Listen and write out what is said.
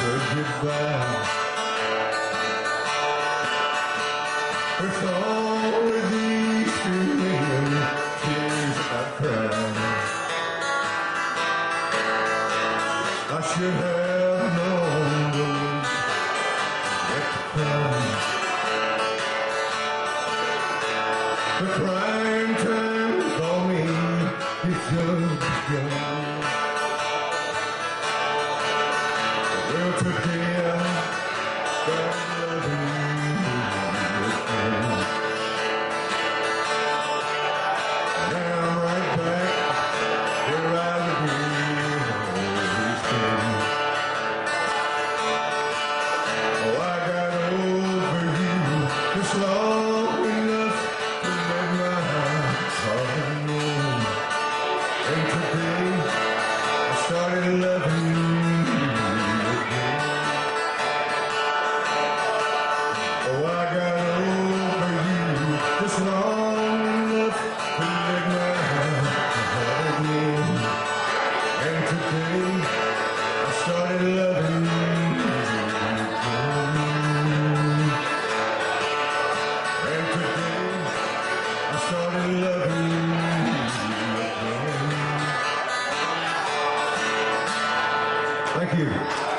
said goodbye. With all of these remaining tears I cried, I should have known the week yet to come. The prime time for me is just begun. Well, today I started loving you again. Now I'm right back where I always been. Oh, I got over you just long enough to let my heart know. And today I started loving you. Oh, I got over you just long enough to let my heart know. And today I started loving you again. And today I started loving you again. Thank you.